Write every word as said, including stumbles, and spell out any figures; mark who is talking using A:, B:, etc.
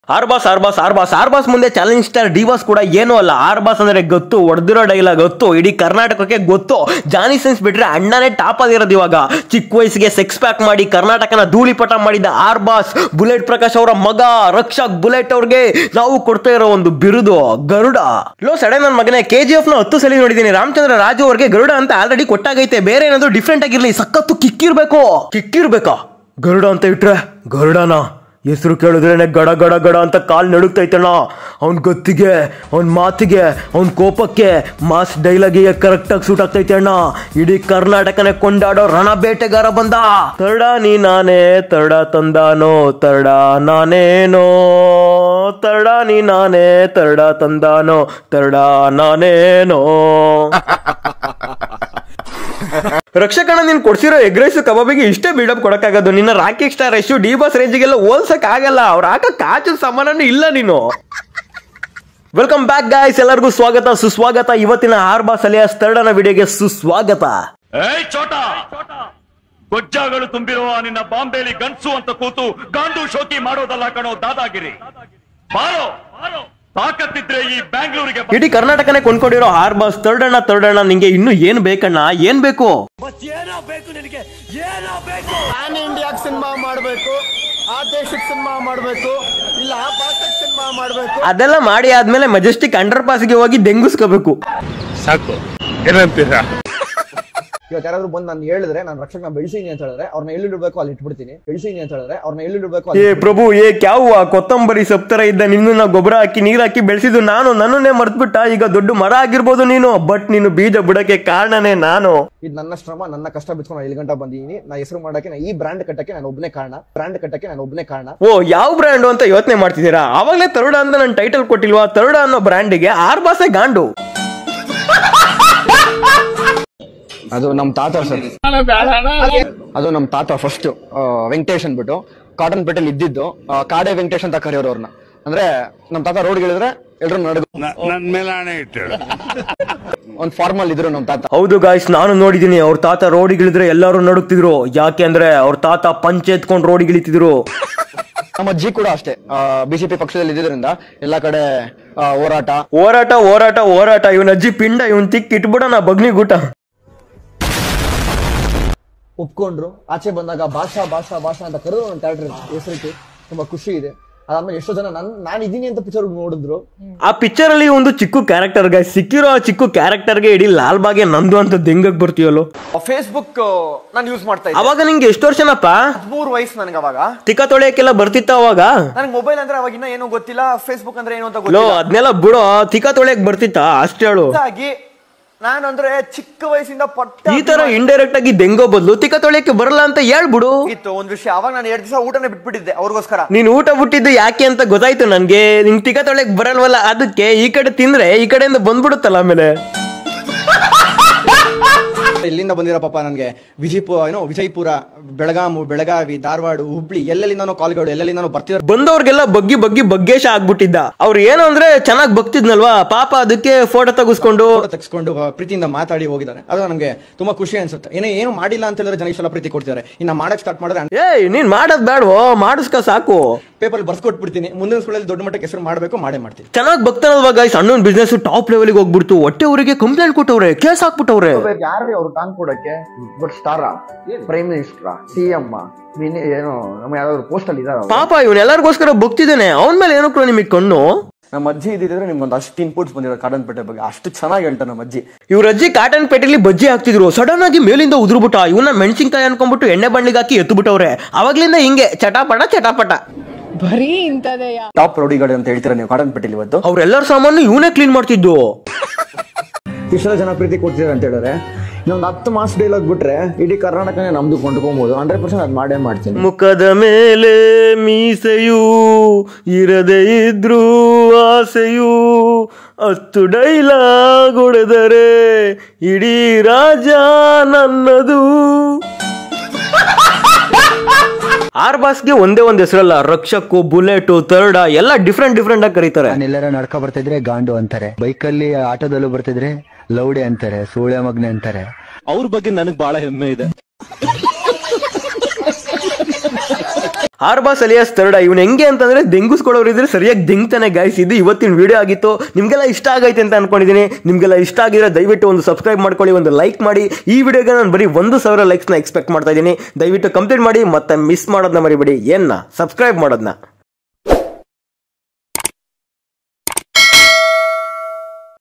A: ಆರ್ಬಾಸ್ ಆರ್ಬಾಸ್ ಆರ್ಬಾಸ್ ಆರ್ಬಾಸ್ ಮುಂದೆ challenge star ಡಿವಾಸ್ ಕೂಡ ಏನೂ ಅಲ್ಲ. ಆರ್ಬಾಸ್ ಅಂದ್ರೆ ಗೊತ್ತು, ಹೊಡೆದಿರೋ ಡೈಲಾಗ್ ಗೊತ್ತು, ಇಡೀ ಕರ್ನಾಟಕಕ್ಕೆ ಗೊತ್ತು. ಜಾನಿ ಸಿನ್ಸ್ ಬಿಟ್ರೆ ಅಣ್ಣನೇ ಟಾಪ್ ಆಗಿರೋದು ಇವಾಗ. ಚಿಕ್ಕ ವಯಸ್ಸಿಗೆ ಸೆಕ್ಸ್ ಪ್ಯಾಕ್ ಮಾಡಿ ಕರ್ನಾಟಕನ ಧೂಳಿಪಟ ಮಾಡಿದ ಆರ್ಬಾಸ್ ಬುಲೆಟ್ ಪ್ರಕಾಶ್ ಅವರ ಮಗ ರಕ್ಷಕ್ ಬುಲೆಟ್ ಅವ್ರಿಗೆ ನಾವು ಕೊಡ್ತಾ ಇರೋ ಒಂದು ಬಿರುದು ಗರುಡ. ಲೋ ಸಡೆ ನನ್ನ ಮಗನೇ, ಕೆ ಜಿ ಎಫ್ ನ ಹತ್ತು ಸಲ ನೋಡಿದೀನಿ. ರಾಮಚಂದ್ರ ರಾಜು ಅವ್ರಿಗೆ ಗರುಡ ಅಂತ ಆಲ್ರೆಡಿ ಕೊಟ್ಟಾಗೈತೆ. ಬೇರೆ ಏನಾದ್ರು ಡಿಫ್ರೆಂಟ್ ಆಗಿರ್ಲಿ, ಸಖತ್ತು ಕಿಕ್ಕಿರ್ಬೇಕು. ಕಿಕ್ಕಿರ್ಬೇಕಾ ಗರುಡ ಅಂತ ಇಟ್ರೆ ಗರುಡನ ಹೆಸರು ಕೇಳಿದ್ರೇನೆ ಗಡ ಗಡ ಗಡ ಅಂತ ಕಾಲ್ ನಡುಗ್ತೈತಣ್ಣ. ಅವನ್ ಗೊತ್ತಿಗೆ, ಅವನ್ ಮಾತಿಗೆ, ಅವನ್ ಕೋಪಕ್ಕೆ ಮಾಸ್ ಡೈಲಾಗಿಗೆ ಕರೆಕ್ಟ್ ಆಗಿ ಸೂಟ್ ಆಗ್ತೈತೆ ಅಣ್ಣ. ಇಡೀ ಕರ್ನಾಟಕನೇ ಕೊಂಡಾಡೋ ರಣ ಬೇಟೆಗಾರ ಬಂದ. ತರ್ಡ ನೀ ನಾನೇ ತರ್ಡ ತಂದಾನೋ ತರ್ಡ ನಾನೇನೋ, ತರ್ಡ ನೀ ನಾನೇ ತರ್ಡ ತಂದಾನೋ ತರ್ಡ ನಾನೇನೋ. ರಕ್ಷಕಣ್ಣ ನೀನ್ ಕೊಡ್ಸಿರೋ ಎಗ್ ರೈಸ್ ಕಬಾಬಿಗೆ ಇಷ್ಟೇ ಬಿಲ್ಡಪ್ ಕೊಡಕ್ಕಾಗೋದು. ನಿನ್ನ Rocky star rise D boss ರೇಂಜಿಗೆಲ್ಲ ಹೋಲ್ಸಕ್ ಆಗಲ್ಲ. ಅವ್ರ ಹಾಕ ಕಾಚು ಸಮಾನನೂ ಇಲ್ಲ ನೀನು. ವೆಲ್ಕಮ್ ಬ್ಯಾಕ್ ಗಾಯ್ಸ್, ಎಲ್ಲರಿಗೂ ಸ್ವಾಗತ ಸುಸ್ವಾಗತ. ಇವತ್ತಿನ ಆರ್ಬಾಸ್ ಅಲಿಯಾಸ್ ತರ್ಡನ ವಿಡಿಯೋಗೆ ಸುಸ್ವಾಗತ.
B: ಏಯ್ ಚೋಟಾ, ಗೊಜ್ಜಾಗಳು ತುಂಬಿರುವ ನಿನ್ನ ಬಾಂಬೆಲಿ ಗನ್ಸು ಅಂತ ಕೂತು ಗಾಂಡು ಶೋಕಿ ಮಾಡೋದಲ್ಲ ಕಣೋ ದಾದಾಗಿರಿ. ಬಾರೋ ತಾಕತ್ತಿದ್ರೆ ಈ ಬ್ಯಾಂಗ್ಳೂರಿಗೆ
A: ಇಡೀ ಕರ್ನಾಟಕನೇ ಕೊಂಡ್ಕೊಂಡಿರೋ ಆರ್ಬಾಸ್ ತರ್ಡಣ್ಣ ತರ್ಡಣ್ಣ ನಿಂಗೆ ಇನ್ನು ಏನ್ ಬೇಕಣ್ಣ? ಏನ್ ಬೇಕು?
B: ಏನೋ ಬೇಕು ನಿನಗೆ, ಏನೋ ಬೇಕು.
C: ಪ್ಯಾನ್ ಇಂಡಿಯಾಕ್ ಸಿನಿಮಾ ಮಾಡಬೇಕು, ಆ ದೇಶಕ್ಕೆ ಸಿನಿಮಾ ಮಾಡಬೇಕು, ಇಲ್ಲ ಆ ಭಾಷೆಗೆ ಸಿನಿಮಾ ಮಾಡಬೇಕು.
A: ಅದೆಲ್ಲ ಮಾಡಿ ಆದ್ಮೇಲೆ ಮೆಜೆಸ್ಟಿಕ್ ಅಂಡರ್ ಪಾಸ್ಗೆ ಹೋಗಿ ದೆಂಗುಸ್ಕೋಬೇಕು.
B: ಸಾಕು ಏನಂತೀರಾ?
C: ಇವತ್ತು ಯಾರಾದ್ರೂ ಬಂದು ನಾನು ಹೇಳಿದ್ರೆ ನಾನು ರಕ್ಷಕನ ಬೆಳೆಸಿನಿ ಅಂತ ಹೇಳಿದ್ರೆ ಅವ್ರನ್ನ ಎಲ್ಲಿ ಇಡಬೇಕು ಅಲ್ಲಿ ಇಟ್ಬಿಡ್ತೀನಿ. ಬೆಳೆಸಿನಿ ಅಂತ ಹೇಳಿದ್ರೆ ಅವ್ರನ್ನ ಎಲ್ಲಿ ಇಡಬೇಕು.
A: ಏ ಪ್ರಭು, ಏ ಕ್ಯಾವು ಕೊತ್ತಂಬರಿ ಸಪ್ತರ ಇದ್ದ ನಿನ್ನ ಗೊಬ್ಬರ ಹಾಕಿ ನೀರ್ ಹಾಕಿ ಬೆಳೆಸಿದ್ದು ನಾನು. ನನ್ನನ್ನೇ ಮರ್ತ್ಬಿಟ್ಟ. ಈಗ ದೊಡ್ಡ ಮರ ಆಗಿರ್ಬೋದು ನೀನು, ಬಟ್ ನೀನು ಬೀಜ ಬಿಡಕ್ಕೆ ಕಾರಣನೇ ನಾನು.
C: ಇದು ನನ್ನ ಶ್ರಮ, ನನ್ನ ಕಷ್ಟ ಬಿತ್ಕೊಂಡು ಇಲ್ಲಿ ಗಂಟ ಬಂದಿದ್ದೀನಿ. ನಾ ಹೆಸರು ಮಾಡಕ್ಕೆ, ಈ ಬ್ರ್ಯಾಂಡ್ ಕಟ್ಟಕ್ಕೆ ನಾನು ಒಬ್ಬನೇ ಕಾರಣ. ಬ್ರ್ಯಾಂಡ್ ಕಟ್ಟಕ್ಕೆ ನಾನು ಒಬ್ಬನೇ ಕಾರಣ.
A: ಓ, ಯಾವ ಬ್ರ್ಯಾಂಡು ಅಂತ ಯೋಚನೆ ಮಾಡ್ತಿದ್ದೀರಾ? ಅವಾಗಲೇ ತರುಡ ಅಂತ ನನ್ನ ಟೈಟಲ್ ಕೊಟ್ಟಿಲ್ವಾ? ತರುಡ ಅನ್ನೋ ಬ್ರ್ಯಾಂಡಿಗೆ ಆರ್ಬಾಸೆ ಗಾಂಡು.
C: ಅದು ನಮ್ ತಾತ ಸರ್, ಅದು ನಮ್ ತಾತ ಫಸ್ಟ್ ವೆಂಕಟೇಶ್ ಅಂದ್ಬಿಟ್ಟು ಕಾಟನ್ ಪೇಟೆಲ್ ಇದ್ದಿದ್ದು. ಕಾಡೆ ವೆಂಕಟೇಶ್ ಅಂತ ಕರೆಯೋರು ಅವ್ರನ್ನ. ಅಂದ್ರೆ ನಮ್ ತಾತ ರೋಡ್ ಹೇಳಿದ್ರೆ ಎಲ್ರು ನಡ್ಗು
B: ನನ್ ಮೇಲೆ ಆಣೆ ಇಟ್ಟು
C: ಒಂದ್ ಫಾರ್ಮಲ್ ಇದ್ರು ನಮ್ ತಾತ.
A: ಹೌದು ಗಾಯ್ಸ್, ನಾನು ನೋಡಿದೀನಿ. ಅವ್ರ ತಾತ ರೋಡಿಗಿಳಿದ್ರೆ ಎಲ್ಲರೂ ನಡುಕ್ತಿದ್ರು. ಯಾಕೆ ಅಂದ್ರೆ ಅವ್ರ ತಾತ ಪಂಚೆ ಎತ್ಕೊಂಡು ರೋಡಿಗಿಳಿತಿದ್ರು.
C: ನಮ್ಮ ಅಜ್ಜಿ ಕೂಡ ಅಷ್ಟೇ ಬಿಜೆಪಿ ಪಕ್ಷದಲ್ಲಿ ಇದ್ದಿದ್ರಿಂದ ಎಲ್ಲಾ ಕಡೆ ಹೋರಾಟ
A: ಹೋರಾಟ ಹೋರಾಟ ಹೋರಾಟ. ಇವನ್ ಅಜ್ಜಿ ಪಿಂಡ, ಇವನ್ ತಿಕ್ ಇಟ್ಬಿಡೋಣ ಬಗ್ನಿ ಗೂಟ.
C: ಒಪ್ಕೊಂಡ್ರು. ಆಚೆ ಬಂದಾಗ ಭಾಷಾ ಭಾಷಾ ಭಾಷಾ ಅಂತ ಕರೆದು ನನ್ನ ಕ್ಯಾರೆಕ್ಟರ್ ಹೆಸರಿಗೆ ತುಂಬಾ ಖುಷಿ ಇದೆ. ಅದಾದ್ಮೇಲೆ ಎಷ್ಟೋ ಜನ ನನ್ ನಾನು ಇದೀನಿ ಅಂತ ಪಿಕ್ಚರ್ ನೋಡಿದ್ರು.
A: ಆ ಪಿಕ್ಚರ್ ಅಲ್ಲಿ ಒಂದು ಚಿಕ್ಕ ಕ್ಯಾರೆಕ್ಟರ್ ಗಾಯ್ಸ್, ಸಿಕ್ಕಿರೋ ಆ ಚಿಕ್ಕ ಕ್ಯಾರೆಕ್ಟರ್ಗೆ ಇಡೀ ಲಾಲ್ ಬಾಗೆ ನಂದು ಅಂತ ದೆಂಗಕ್ ಬರ್ತೀವಲ್ಲೋ.
C: ಫೇಸ್ಬುಕ್ ನಾನು ಯೂಸ್ ಮಾಡ್ತಾ ಇದ್ದೆ.
A: ಅವಾಗ ನಿಂಗೆ ಎಷ್ಟು ವರ್ಷನಪ್ಪ?
C: ಹದಿಮೂರು ವಯಸ್ಸು ನನಗೆ. ಅವಾಗ
A: ತಿಕ್ಕ ತೊಳೆಯಕ್ಕೆಲ್ಲ ಬರ್ತಿತ್ತ ಅವಾಗ?
C: ನನಗೆ ಮೊಬೈಲ್ ಅಂದ್ರೆ ಅವಾಗ ಇನ್ನ ಏನೋ ಗೊತ್ತಿಲ್ಲ, ಫೇಸ್ಬುಕ್ ಅಂದ್ರೆ ಏನು ಅಂತ
A: ಲೋ
C: ಗೊತ್ತಿಲ್ಲ.
A: ಅದ್ನೆಲ್ಲ ಬಿಡೋ, ತಿಕ್ಕ ತೊಳೆಯಕ್ ಬರ್ತಿತ್ತ ಅಷ್ಟೇ ಹೇಳು.
C: ನಾನು ಅಂದ್ರೆ ಚಿಕ್ಕ ವಯಸ್ಸಿಂದ ಪಟ್ಟ
A: ಈ ತರ ಇಂಡೈರೆಕ್ಟ್ ಆಗಿ ದೆಂಗೋ ಬದಲು ತಿಕ್ಕ ತೊಳೆಯಕ್ಕೆ ಬರಲ್ಲ ಅಂತ ಹೇಳ್ಬಿಡು.
C: ಇತ್ತು ಒಂದ್ ವಿಷಯ. ಅವಾಗ ನಾನು ಎರಡು ದಿವಸ ಊಟನೇ ಬಿಟ್ಬಿಟ್ಟಿದ್ದೆ ಅವ್ರಿಗೋಸ್ಕರ.
A: ನೀನ್ ಊಟ ಬಿಟ್ಟಿದ್ದು ಯಾಕೆ ಅಂತ ಗೊತ್ತಾಯ್ತು ನನ್ಗೆ. ನಿಂಗ್ ತಿಕ್ಕ ತೊಳೆಯಕ್ ಬರಲ್ವಲ್ಲ, ಅದಕ್ಕೆ ಈ ಕಡೆ ತಿಂದ್ರೆ ಈ ಕಡೆಯಿಂದ ಬಂದ್ಬಿಡುತ್ತಲ್ಲ ಆಮೇಲೆ.
C: ಇಲ್ಲಿಂದ ಬಂದಿರೋ ಪಾಪ ನನಗೆ ವಿಜಯಪುರ ಏನೋ ವಿಜಯಪುರ, ಬೆಳಗಾಮು, ಬೆಳಗಾವಿ, ಧಾರವಾಡ, ಹುಬ್ಳಿ ಎಲ್ಲೆಲ್ಲಿಂದಾನೋ ಕಾಲ್ಗಳು ಎಲ್ಲೆಲ್ಲಿಂದಾನೋ ಬರ್ತಿದ್ರು.
A: ಬಂದವ್ರಿಗೆಲ್ಲ ಬಗ್ಗಿ ಬಗ್ಗಿ ಬಗ್ಗೇಶ ಆಗ್ಬಿಟ್ಟಿದ್ದ. ಅವ್ರು ಏನು ಅಂದ್ರೆ ಚೆನ್ನಾಗಿ ಬಗ್ತಿದ್ನಲ್ವಾ ಪಾಪ, ಅದಕ್ಕೆ ಫೋಟೋ ತೆಗೆಸ್ಕೊಂಡು
C: ತೆಗೆಸ್ಕೊಂಡು ಪ್ರೀತಿಯಿಂದ ಮಾತಾಡಿ ಹೋಗಿದ್ದಾರೆ. ಅದು ನಮಗೆ ತುಂಬಾ ಖುಷಿ ಅನ್ಸುತ್ತೆ. ಏನೇ ಏನು ಮಾಡಿಲ್ಲ ಅಂತ ಹೇಳಿದ್ರೆ ಜನ ಇಷ್ಟೆಲ್ಲ ಪ್ರೀತಿ ಕೊಡ್ತಿದ್ದಾರೆ. ಇನ್ನ ಮಾಡಕ್ ಸ್ಟಾರ್ಟ್ ಮಾಡಿದ್ರೆ
A: ಏಯ್ ನೀನ್ ಮಾಡೋದ್ ಬೇಡವೋ, ಮಾಡಿಸ್ಕ ಸಾಕು.
C: ಪೇಪರ್ ಬರ್ಸ್ಕೊಟ್ಬಿಡ್ತೀನಿ. ಮುಂದಿನ ಸ್ಕೂಲಲ್ಲಿ ದೊಡ್ಡ ಮಟ್ಟಕ್ಕೆ ಹೆಸರು ಮಾಡಬೇಕು, ಮಾಡೇ ಮಾಡ್ತೀನಿ.
A: ಚೆನ್ನಾಗಿ ಬಗ್ತಾನಲ್ವಾ ಗಾಯ್ಸ್, ಅಣ್ಣನ ಬಿಸ್ನೆಸ್ ಟಾಪ್ ಲೆವೆಲ್ಗೆ ಹೋಗ್ಬಿಡ್ತು. ಹೊಟ್ಟೆ ಅವರಿಗೆ ಕಂಪ್ಲೇಂಟ್ ಕೊಟ್ಟವ್ರೆ, ಕೇಸ್ ಹಾಕ್ಬಿಟ್ಟವ್ರೆ.
C: ಯಾರು ಅವ್ರು ಕಾನ್ ಕೊಡಕ್ಕೆ ಬಟ್ ಸ್ಟಾರ, ಪ್ರೈಮ್ ಮಿನಿಸ್ಟರ್, ಸಿ ಎಂ ಏನೋ ನಮ್ಮ ಯಾವ್ದಾದ್ರು ಪೋಸ್ಟ್ ಅಲ್ಲಿ ಇದಾರೆ.
A: ಪಾಪ ಇವನ್ ಎಲ್ಲರಿಗೋಸ್ಕರ ಬಗ್ತಿದ್ದಾನೆ. ಅವನ ಮೇಲೆ ಏನಕ್ಕೂ ನಿಮಗೆ ಕಣ್ಣು?
C: ನಮ್ಮ ಅಜ್ಜಿ ಇದ್ದಿದ್ರೆ ನಿಮ್ಗೊಂದು ಅಷ್ಟು ಇನ್ಪುಟ್ಸ್ ಬಂದಿರೋ ಕಾಟನ್ ಪೇಟೆ ಬಗ್ಗೆ. ಅಷ್ಟು ಚೆನ್ನಾಗಿ ಹೇಳ್ತಾರೆ ನಮ್ಮ ಅಜ್ಜಿ.
A: ಇವ್ರ ಅಜ್ಜಿ ಕಾಟನ್ ಪೇಟೆಲಿ ಬಜ್ಜಿ ಹಾಕ್ತಿದ್ರು. ಸಡನ್ ಆಗಿ ಮೇಲಿಂದ ಉದುರ್ಬಿಟ್ಟ. ಇವನ್ನ ಮೆಣಸಿನ್ಕಾಯಿ ಅನ್ಕೊಂಡ್ಬಿಟ್ಟು ಎಣ್ಣೆ ಬಣ್ಣಿಗೆ ಹಾಕಿ ಎತ್ತು ಬಿಟ್ಟವ್ರೆ. ಅವಾಗ್ಲಿಂದ ಹಿಂಗೆ ಚಟಾಪಟ ಚಟಾಪಟ
D: ಬರೀ ಇಂತದೇ.
C: ಟಾಪ್ ರೌಡಿಗಳು ಅಂತ ಹೇಳ್ತೀರಾ ನೀವು ಕಾಟನ್ ಪೇಟೆಲಿ ಇವತ್ತು.
A: ಅವ್ರೆಲ್ಲರ ಸಾಮಾನು ಇವನೇ ಕ್ಲೀನ್ ಮಾಡ್ತಿದ್ದು.
C: ಇಷ್ಟೆಲ್ಲ ಜನ ಪ್ರೀತಿ ಕೊಡ್ತಿದ್ದಾರೆ ಅಂತ ಹೇಳಿದ್ರೆ ಇನ್ನೊಂದು ಹತ್ತು ಮಾಸ್ ಡೈಲಾಗ್ ಬಿಟ್ರೆ ಇಡೀ ಕರ್ನಾಟಕನೇ ನಮ್ದು ಕೊಂಡ್ಕೊಬಹುದು. ಹಂಡ್ರೆಡ್ ಪರ್ಸೆಂಟ್ ಅದ್ ಮಾಡೇ ಮಾಡ್ತೀನಿ.
A: ಮುಖದ ಮೇಲೆ ಮೀಸೆಯೂ ಇರದೇ ಇದ್ರು ಆಸೆಯೂ, ಹತ್ತು ಡೈಲಾಗ್ ಹೊಡೆದರೆ ಇಡೀ ರಾಜ ನನ್ನದು. ಆರ್ಬಾಸ್ಗೆ ಒಂದೇ ಒಂದ್ ಹೆಸರಲ್ಲ, ರಕ್ಷಕ್, ಬುಲೆಟ್, ತರ್ಡ ಎಲ್ಲ ಡಿಫ್ರೆಂಟ್ ಡಿಫ್ರೆಂಟ್ ಆಗಿ ಕರೀತಾರೆ.
E: ನಾನೆಲ್ಲರ ನಡ್ಕೊ ಬರ್ತಿದ್ರೆ ಗಾಂಡು ಅಂತಾರೆ, ಬೈಕಲ್ಲಿ ಆಟೋದಲ್ಲೂ ಬರ್ತಿದ್ರೆ ಲೌಡೆ ಅಂತಾರೆ, ಸೂಳೆ ಮಗ್ನೆ ಅಂತಾರೆ.
B: ಅವ್ರ ಬಗ್ಗೆ ನನಗ್ ಬಹಳ ಹೆಮ್ಮೆ ಇದೆ.
A: ಆರ್ ಬಾಸ್ ಅಲಿಯಾಸ್ ಥರ್ಡ್ ಇವನು ಹೆಂಗೆ ಅಂತಂದ್ರೆ ದೆಂಗುಸ್ಕೊಳ್ಳೋರು ಇದ್ರೆ ಸರಿಯಾಗಿ ದೆಂಗ್ತಾನೆ ಗಾಯ್ಸ್. ಇದು ಇವತ್ತಿನ ವಿಡಿಯೋ ಆಗಿತ್ತು. ನಿಮ್ಗೆಲ್ಲ ಇಷ್ಟ ಆಗೈತೆ ಅಂತ ಅನ್ಕೊಂಡಿದ್ದೀನಿ. ನಿಮ್ಗೆಲ್ಲ ಇಷ್ಟ ಆಗಿದ್ರೆ ದಯವಿಟ್ಟು ಒಂದು ಸಬ್ಸ್ಕ್ರೈಬ್ ಮಾಡ್ಕೊಳ್ಳಿ, ಒಂದು ಲೈಕ್ ಮಾಡಿ. ಈ ವಿಡಿಯೋಗೆ ನಾನು ಬರೀ ಒಂದು ಸಾವಿರ ಲೈಕ್ಸ್ನ ಎಕ್ಸ್ಪೆಕ್ಟ್ ಮಾಡ್ತಾ ಇದ್ದೀನಿ. ದಯವಿಟ್ಟು ಕಂಪ್ಲೀಟ್ ಮಾಡಿ, ಮತ್ತೆ ಮಿಸ್ ಮಾಡೋದನ್ನ ಮರಿಬೇಡಿ. ಏನ್ನ ಸಬ್ಸ್ಕ್ರೈಬ್ ಮಾಡೋದನ್ನ.